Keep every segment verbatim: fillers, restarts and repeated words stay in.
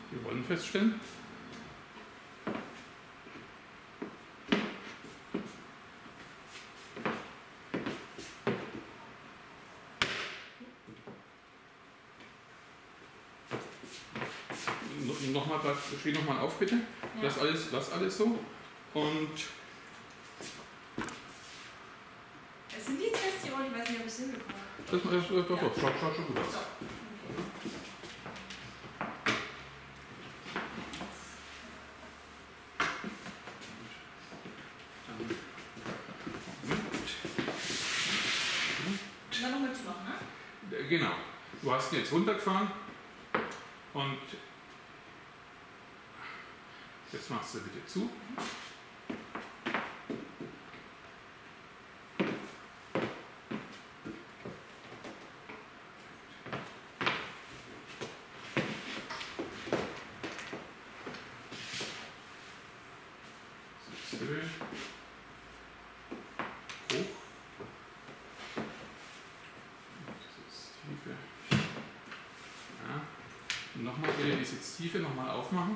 die Rollen feststellen. Nochmal, steh nochmal auf bitte. Ja. Lass, alles, lass alles so. Und es sind die jetzt fest, die Rollen, ich weiß nicht, ob ich es hinbekomme. Das, das, das, das, das schaut, schaut schon gut aus. So. Okay. Dann noch mitzumachen, ne? Genau. Du hast ihn jetzt runtergefahren und jetzt machst du bitte zu. Sitzhöhe. Hoch. Sitztiefe. Ja. Und nochmal bitte die Sitztiefe nochmal aufmachen.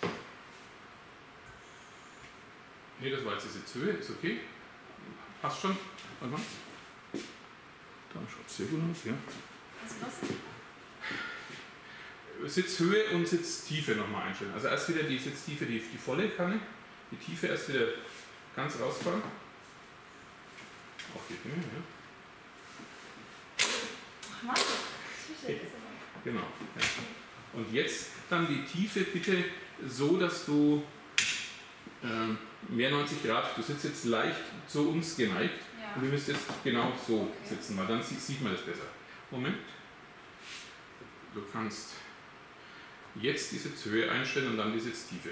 Ne, das war jetzt die Sitzhöhe, ist okay. Passt schon. Warte mal. Da schaut es sehr gut aus, ja. Was ist das? Sitzhöhe und Sitztiefe nochmal einstellen. Also erst wieder die Sitztiefe, die, die volle Kanne. Die Tiefe erst wieder ganz rausfahren. Auch die Dinge, ja. Ach Mann, das ist Genau. Ja. Und jetzt dann die Tiefe bitte so, dass du ähm, mehr neunzig Grad, du sitzt jetzt leicht zu uns geneigt, ja. Und du müsst jetzt genau so okay. sitzen, weil dann sieht man das besser. Moment. Du kannst jetzt die Sitzhöhe einstellen und dann die Sitztiefe.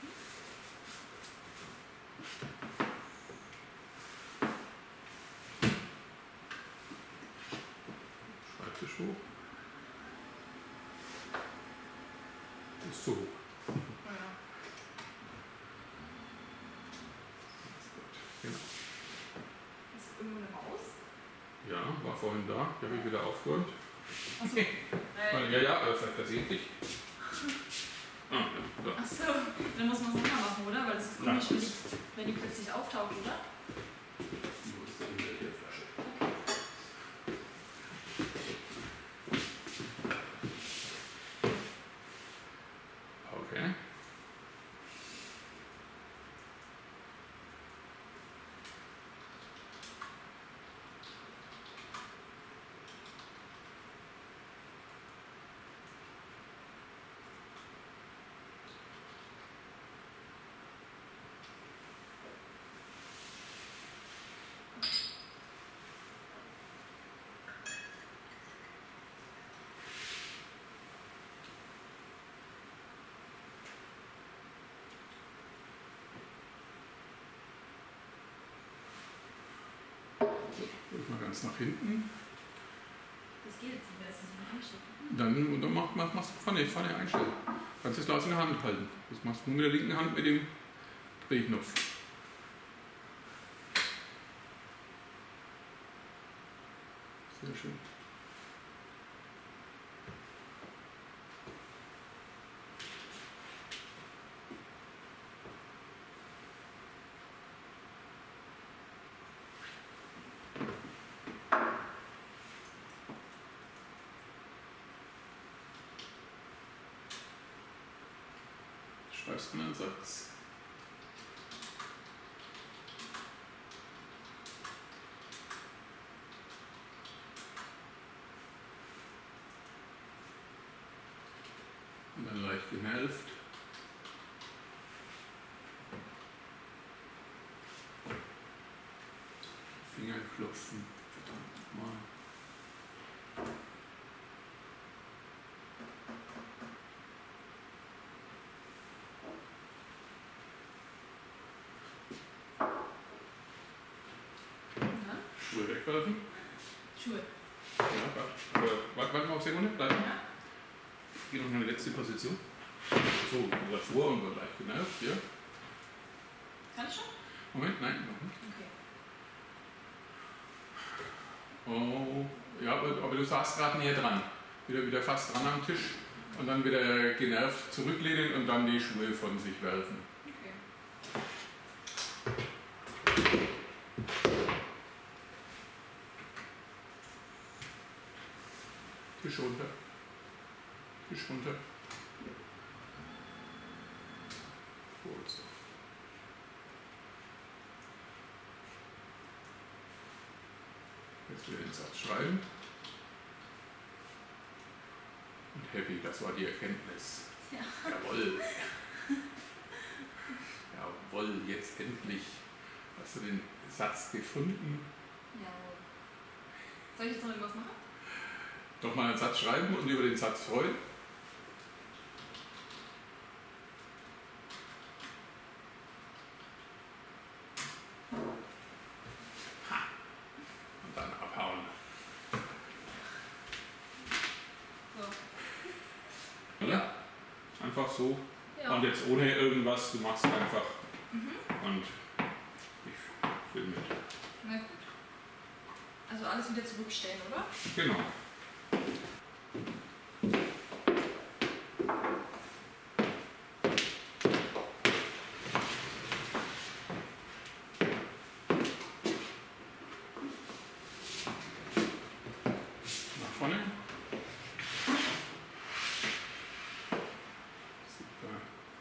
Schreibtisch hoch. Das ist zu hoch. Genau. Ist irgendwo eine Maus? Ja, war vorhin da, die habe ich wieder aufgeräumt. Achso. Äh, ja, ja, vielleicht versehentlich. Ah, ja, da. Achso, dann muss man es nochmal machen, oder? Weil es ist komisch, wenn die, wenn die plötzlich auftaucht, oder? Wo ist denn die Flasche? Okay. Mal ganz nach hinten. Das geht jetzt nicht mehr, das ist ein Einschicken. Dann, dann mach, mach, machst du vorne, vorne einstellen. Kannst das Glas in der Hand halten. Das machst du nur mit der linken Hand mit dem Drehknopf. Sehr schön. Schreibst du einen Satz. Und dann leicht genervt. Finger klopfen. Verdammt nochmal. Schuhe wegwerfen. Schuhe. Ja, warte, warte, warte mal auf Sekunde, bleib. Ja. Geh noch in eine letzte Position. So, davor und leicht genervt, ja. Kann ich schon? Moment, nein, noch nicht. Okay. Oh, ja, aber, aber du saßt gerade näher dran. Wieder, wieder fast dran am Tisch. und dann wieder genervt zurücklehnen und dann die Schuhe von sich werfen. Okay. Tisch runter. Tisch runter. Gut. Jetzt wieder den Satz schreiben. Und happy, das war die Erkenntnis. Ja. Jawohl. Jawohl, jetzt endlich hast du den Satz gefunden. Jawohl. Soll ich jetzt noch irgendwas machen? Doch mal einen Satz schreiben und über den Satz freuen. Ha. Und dann abhauen. So. Ja. Einfach so. Ja. Und jetzt ohne irgendwas, du machst einfach. Mhm. Und ich filme mit. Na gut. Also alles wieder zurückstellen, oder? Genau. Nach vorne. Super.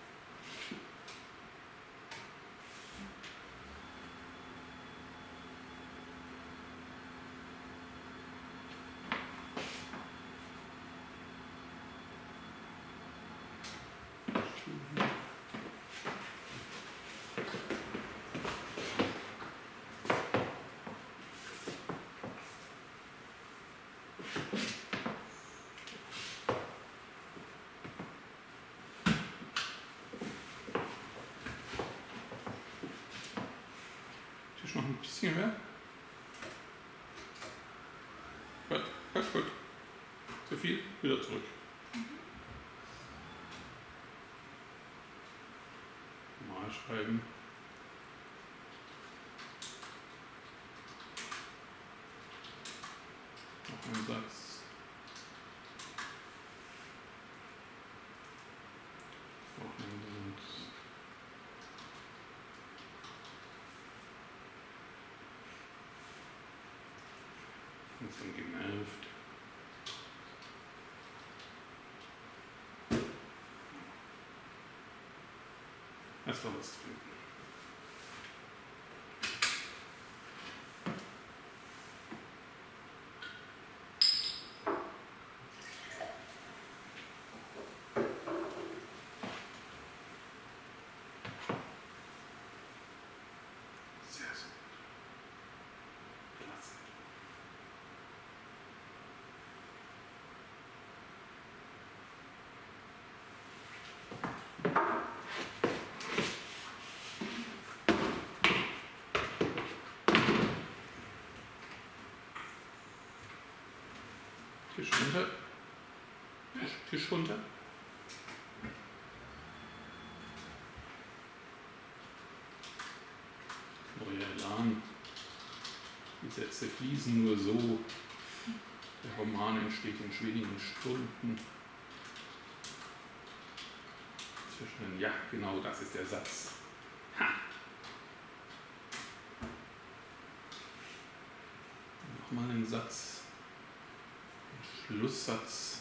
Tisch noch ein bisschen mehr. Gut, gut, gut. Zu viel, wieder zurück. Mal schreiben. Noch ein Satz. Noch ein Satz. Und sind genervt. Erst mal was trinken. Sehr, sehr gut. Klasse. Tisch runter. Tisch, Tisch runter. Neuer Elan. Die Sätze fließen nur so. Der Roman entsteht in wenigen Stunden. Zwischen den, ja, genau, das ist der Satz. Ha! Nochmal einen Satz. Ein Schlusssatz.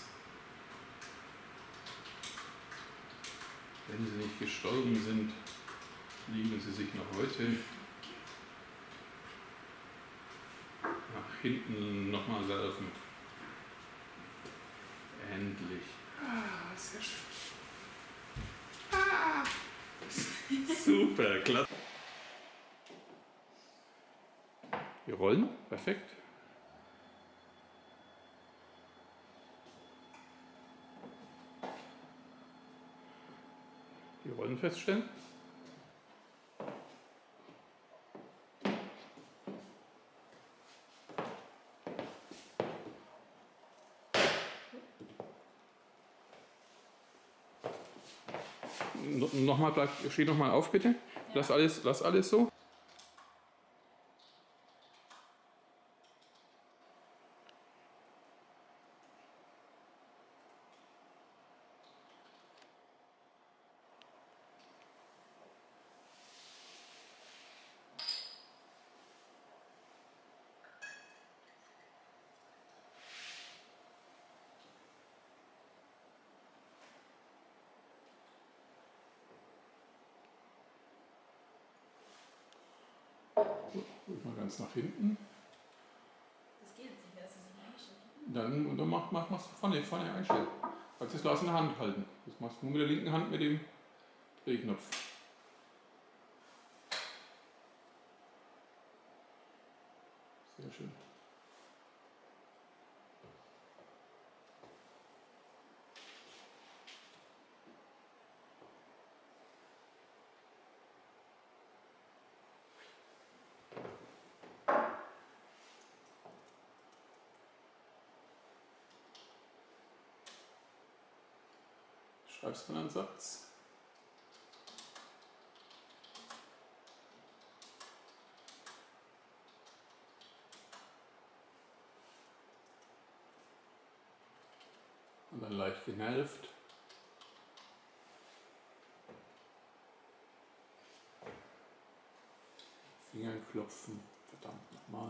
Wenn sie nicht gestorben sind, lieben sie sich noch heute. Nach hinten nochmal werfen. Endlich. Ah, sehr schön. Ah. Super, klasse. Wir rollen, perfekt. Die Rollen feststellen. No, nochmal, bleib, steh nochmal auf, bitte. Ja. Lass alles, lass alles so. Ruhig mal ganz nach hinten. Das geht jetzt nicht mehr, dass es nicht eingestellt wird. Dann, dann mach, mach, machst du vorne, vorne einstellen. Kannst du das Glas in der Hand halten. Das machst du nur mit der linken Hand mit dem Drehknopf. Sehr schön. Schreibst du einen Satz? Und dann leicht genervt. Fingern klopfen, verdammt nochmal.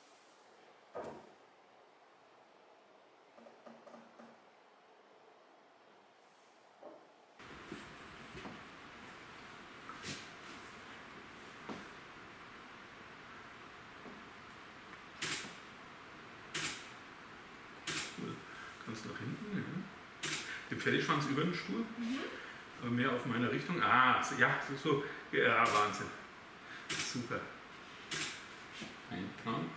Ganz nach hinten, ja. Den Pferdeschwanz über den Stuhl, mhm. aber mehr auf meiner Richtung. Ah, so, ja, so, so, ja, Wahnsinn. Super. Eintragen.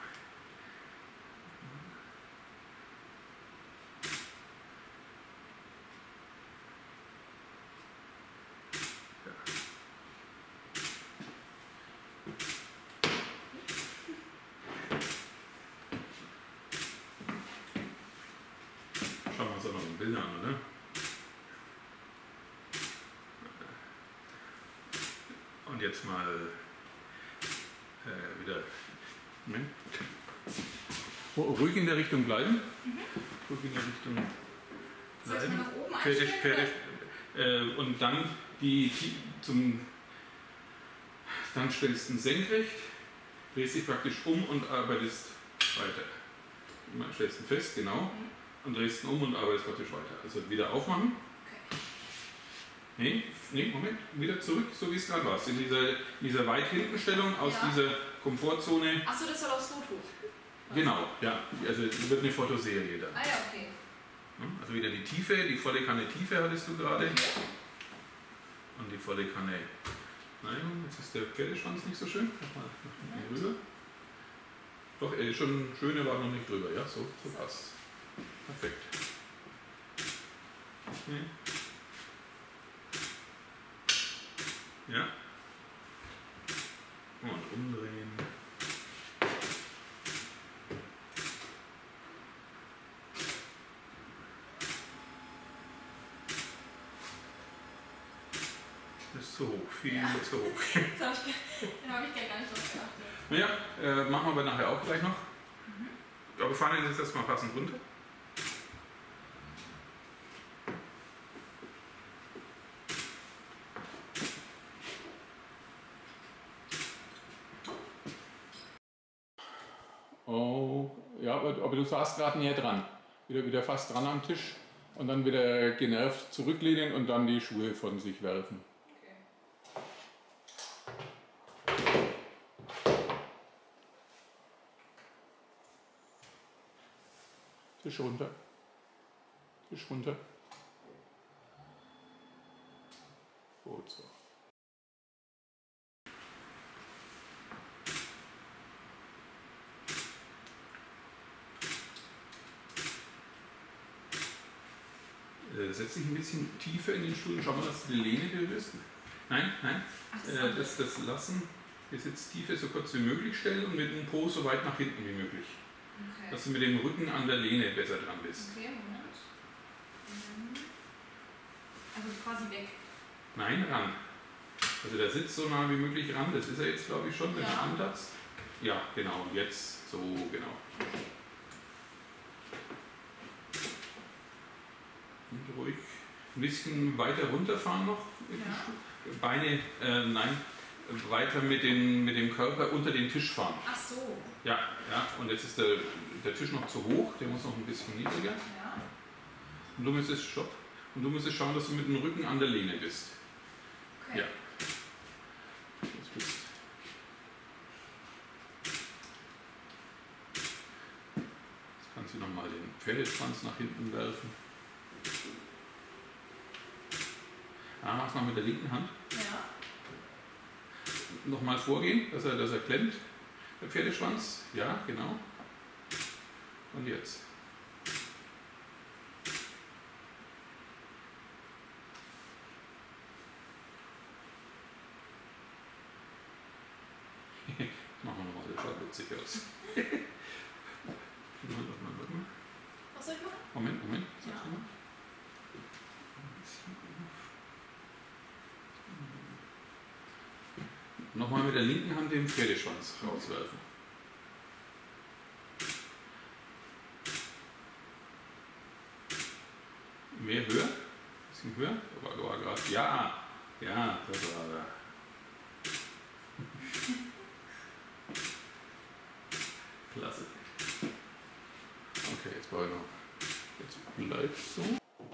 Schauen wir uns auch noch ein Bild an, oder? Und jetzt mal äh, wieder Moment. Ruhig in der Richtung bleiben. Mhm. Ruhig in der Richtung bleiben. Nach oben Pferde, Pferde, äh, und dann die, die zum dann stellst du ihn senkrecht, drehst dich praktisch um und arbeitest weiter. Man stellst ihn fest, genau. Mhm. Und drehst ihn um und arbeitest praktisch weiter. Also wieder aufmachen. Okay. Nee, nee, Moment, wieder zurück, so wie es gerade war. In dieser, in dieser weit hinten Stellung aus ja. dieser Komfortzone. Achso, das war aufs Foto. Genau, ja. Also es wird eine Fotoserie dann. Ah ja, okay. Also wieder die Tiefe, die volle Kanne Tiefe hattest du gerade. Okay. Und die volle Kanne. Nein, jetzt ist der Pferdeschwanz nicht so schön. Nochmal nach hinten rüber. Doch, er ist schon schön, er war noch nicht drüber. Ja, so, so passt. Perfekt. Okay. Ja. Und umdrehen. Das ist zu hoch, viel ja. zu hoch. Da habe ich, hab ich gar nicht drauf geachtet. Naja, äh, machen wir aber nachher auch gleich noch. Mhm. Aber fahren jetzt erstmal passend runter. Oh, ja, aber, aber du saßt gerade näher dran. Wieder, wieder fast dran am Tisch und dann wieder genervt zurücklehnen und dann die Schuhe von sich werfen. Tisch runter. Tisch runter. Gut so. Äh, setz dich ein bisschen tiefer in den Stuhl und schau mal, dass du die Lehne berührst. Nein, nein. Ach, das, äh, das, das lassen. Wir jetzt tiefer so kurz wie möglich stellen und mit dem Po so weit nach hinten wie möglich. Okay. Dass du mit dem Rücken an der Lehne besser dran bist. Okay, Moment. Also quasi weg. Nein, ran. Also der sitzt so nah wie möglich ran. Das ist er jetzt, glaube ich, schon, wenn ja. du antatst. Ja, genau. Jetzt so, genau. Und ruhig ein bisschen weiter runterfahren noch. Ja. Beine, äh, nein, weiter mit, den, mit dem Körper unter den Tisch fahren. Ach so. Ja, ja. Und jetzt ist der, der Tisch noch zu hoch, der muss noch ein bisschen niedriger. Ja. Und du müsstest, stopp. Und du müsstest schauen, dass du mit dem Rücken an der Lehne bist. Okay. Ja. Jetzt bist Pferdeschwanz nach hinten werfen. Ah, mach's mal mit der linken Hand. Ja. Nochmal vorgehen, dass er, dass er klemmt. Der Pferdeschwanz. Ja, genau. Und jetzt. Machen wir nochmal, das schaut witzig aus. Was soll ich machen? Moment, Moment. Ja. Nochmal mit der linken Hand den Pferdeschwanz rauswerfen. Mehr höher? Ein bisschen höher? Aber war gerade. Ja! Ja, das war er. Klasse. Okay, jetzt brauche ich noch. Jetzt bleibt so.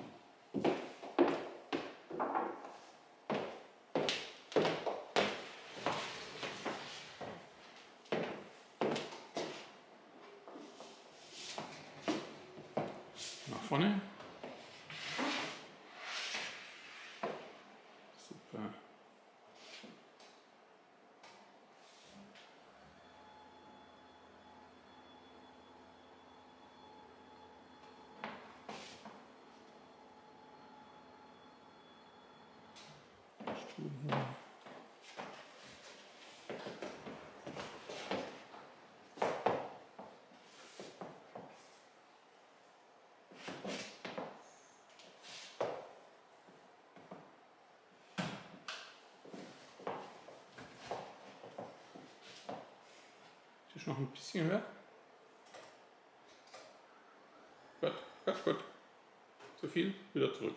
Nach vorne. Super. Stuhl hier. Tisch noch ein bisschen höher. Gut, gut, gut. Zu viel, wieder zurück.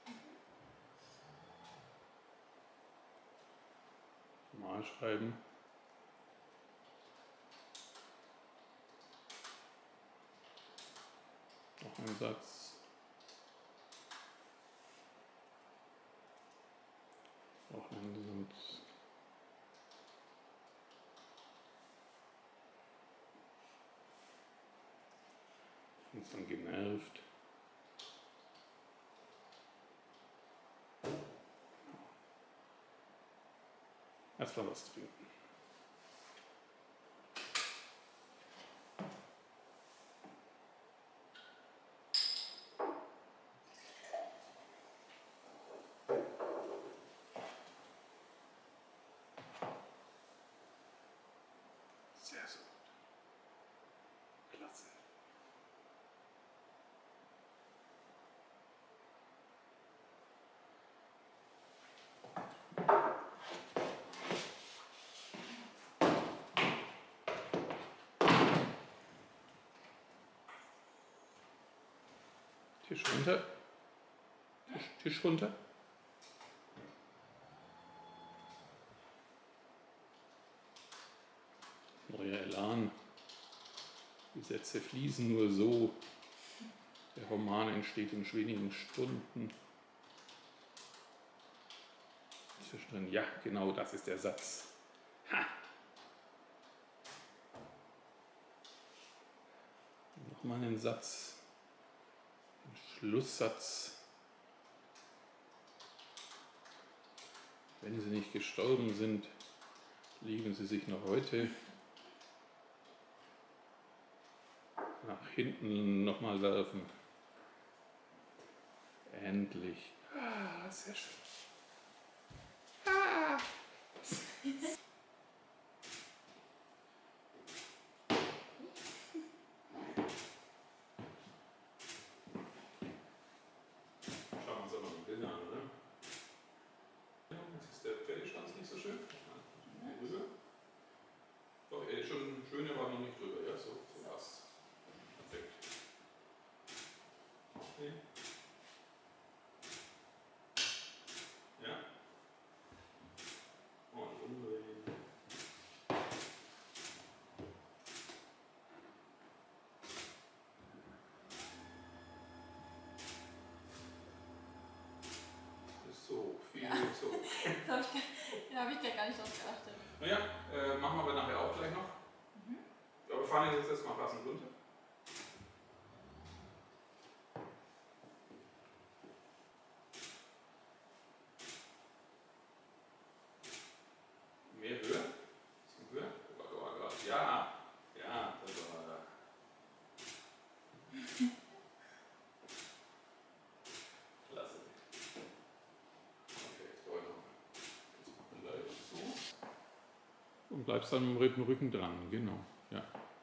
Mal schreiben. Noch ein Satz. Wochenende sind uns dann genervt. Erstmal was trinken. Sehr so gut. Klasse. Tisch runter. Tisch, Tisch runter. Neuer Elan. Die Sätze fließen nur so. Der Roman entsteht in wenigen Stunden. Zwischendrin, ja, genau das ist der Satz. Ha! Nochmal einen Satz. Schlusssatz. Wenn sie nicht gestorben sind, lieben sie sich noch heute. Nach hinten nochmal werfen. Endlich. Ah, sehr schön. Ah. Schon schöner, aber noch nicht drüber, ja, so, so passt. Perfekt. Okay. Ja. Und umdrehen. So, viel ja. So. Das habe ich, ja, hab ich gar nicht drauf geachtet. Naja, äh, machen wir aber nachher auch gleich noch. Mhm. Aber wir fahren jetzt erstmal passend runter. und bleibst dann mit dem Rücken dran, genau. Ja.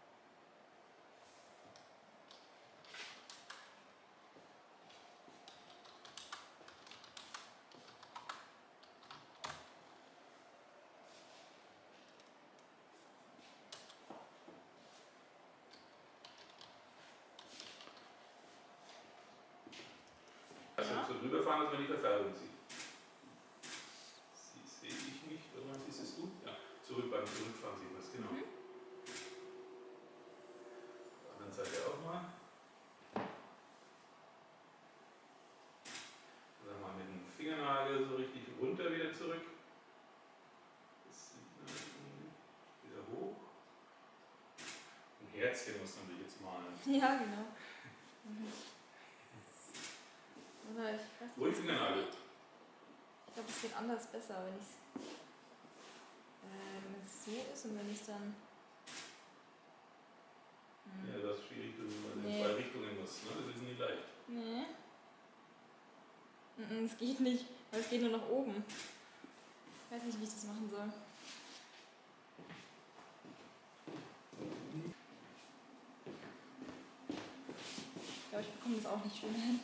Also ja. So drüber fahren, dass man die Verfärbung sieht. Sie sehe ich nicht, oder siehst es du? Ja, zurück beim Zurückfahren sieht man es, genau. Mhm. Auf der anderen Seite auch mal. Dann mal mit dem Fingernagel so richtig runter wieder zurück. Das sieht man wieder hoch. Ein Herzchen muss man natürlich jetzt malen. Ja, genau. Mhm. Oder ich weiß nicht, Ruhig Fingernagel. Ich glaube, es geht anders besser, wenn es äh, wenn es so ist und wenn ich dann. Hm. Ja, das ist schwierig, wenn man nee. in zwei Richtungen muss. Ne? Das ist nicht leicht. Nee. Es geht nicht, weil es geht nur nach oben. Ich weiß nicht, wie ich das machen soll. Ich glaube, ich bekomme das auch nicht schön hin.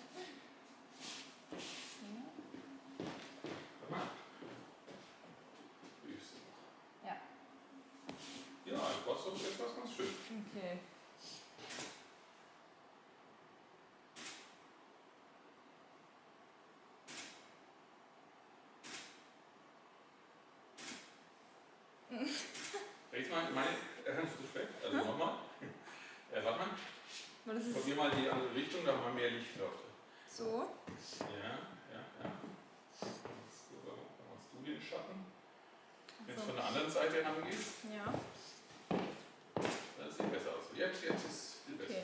Ja. Ja, ein Boss ist etwas ganz schön. Okay. Jetzt mal meine Hand zu spät. Also hm? nochmal. Äh, warte mal. Probier mal die andere Richtung, da haben wir mehr Licht drauf. So? Ja, ja, ja. Dann machst du den Schatten. Wenn du von der anderen Seite rangehst. Ja. Das sieht besser aus. Jetzt, jetzt ist es viel besser. Okay.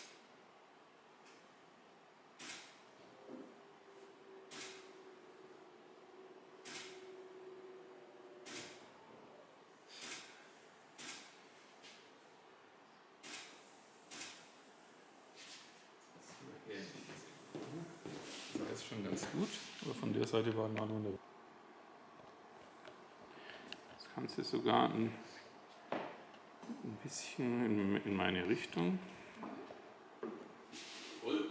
Das ist schon ganz gut, aber von der Seite war mal nur. Jetzt kannst du sogar ein, ein bisschen in, in meine Richtung. Voll.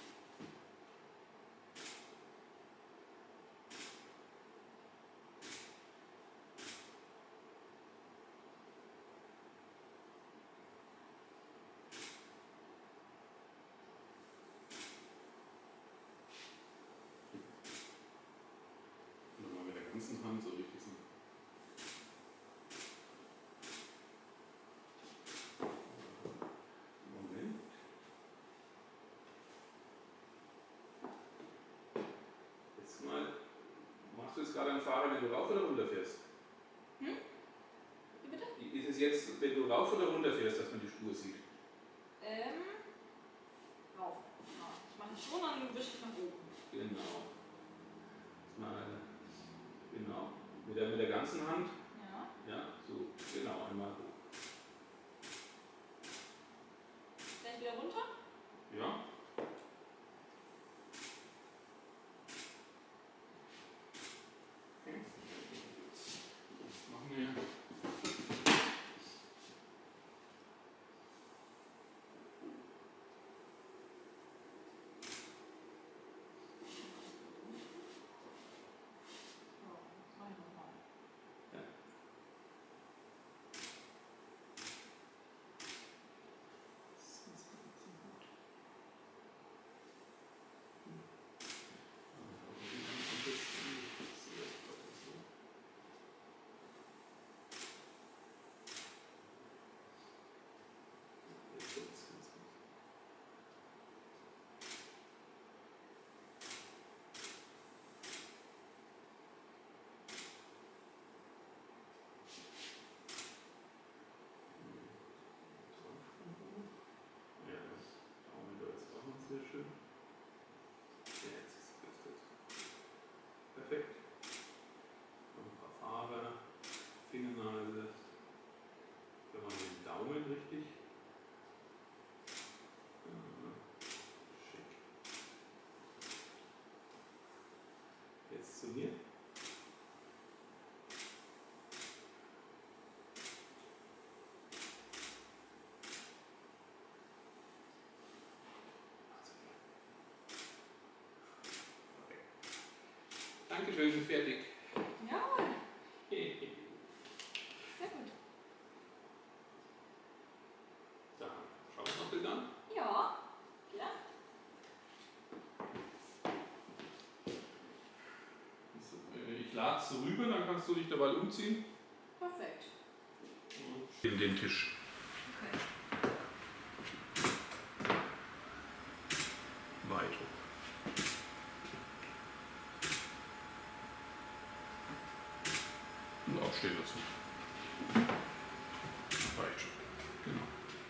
Nochmal mit der ganzen Hand so richtig so. Moment. Jetzt mal, machst du jetzt gerade einen Fahrer, wenn du rauf oder runter fährst? Hm? Wie bitte? Ist es jetzt, wenn du rauf oder runter fährst, dass man die Spur sieht? Ähm, rauf. Ja. Ich mache schon, dann wische ich nach oben. Genau. Mal, genau. Mit der, mit der ganzen Hand. Ja. Ja, so, genau, einmal hoch. Gleich wieder runter? Ja. Okay. Jetzt machen wir. Sehr schön. Ja, jetzt ist es ganz gut. Perfekt. Noch ein paar Farbe, Fingernagel. Wenn man den Daumen richtig. Schick. Jetzt zu mir. Dankeschön, fertig. Jawohl. Sehr gut. Da, schauen wir uns noch ein Bild an. Ja, klar. Ich lade es rüber, dann kannst du dich dabei umziehen. Perfekt. In den Tisch. Okay. Weit hoch. Und aufstehen dazu. Reicht schon. Genau.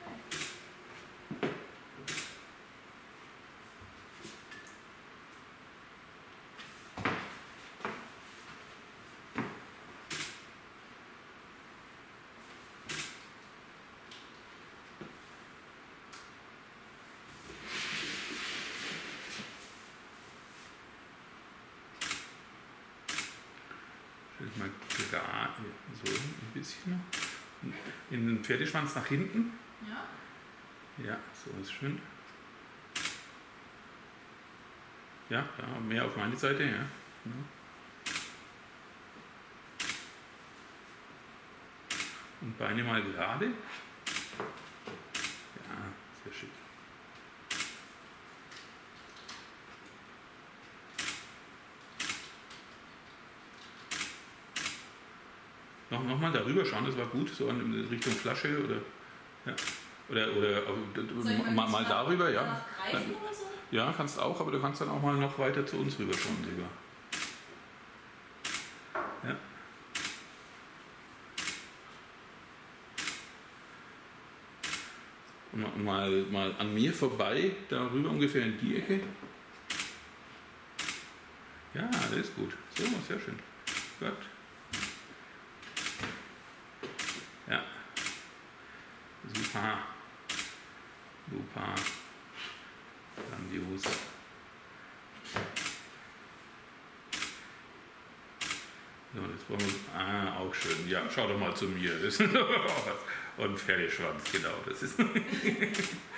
Stell mal gerade so ein bisschen noch. In den Pferdeschwanz nach hinten. Ja. Ja, so ist schön. Ja, ja, mehr auf meine Seite, ja. Genau. Und Beine mal gerade. Ja, sehr schick. Noch, noch mal darüber schauen, das war gut, so in Richtung Flasche oder ja. Oder, oder mal, mal darüber, ja. Greifen oder so? Ja, kannst auch, aber du kannst dann auch mal noch weiter zu uns rüber schauen sogar. Ja. Und mal, mal an mir vorbei, darüber ungefähr in die Ecke. Ja, das ist gut. So, sehr schön. Gut. Ja. Super. Super. Grandios. So, das brauchen wir. Ah, auch schön. Ja, schau doch mal zu mir. Das ist und Pferdeschwanz, genau. Das ist. Wahrscheinlich.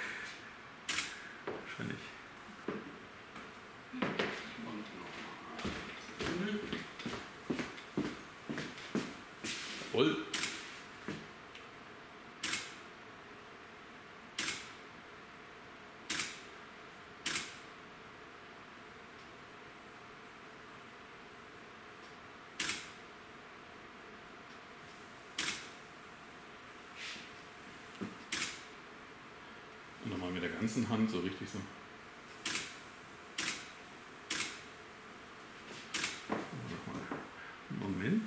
Jawohl. Und nochmal mit der ganzen Hand so richtig so. Moment.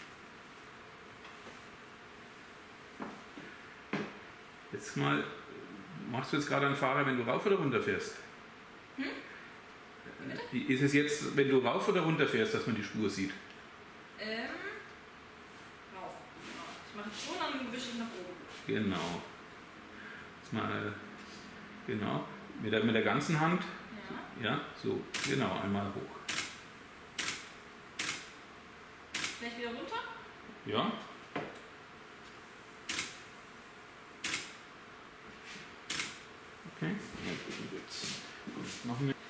Jetzt mal, machst du jetzt gerade einen Fahrer, wenn du rauf oder runter fährst? Hm? Wie ist es jetzt, wenn du rauf oder runter fährst, dass man die Spur sieht? Ähm, rauf. Ich mache es so, dann wische ich nach oben. Genau. Jetzt mal, genau, mit der, mit der ganzen Hand. Ja. Ja, so, genau, einmal hoch. Gleich wieder runter? Ja. Okay, jetzt machen wir.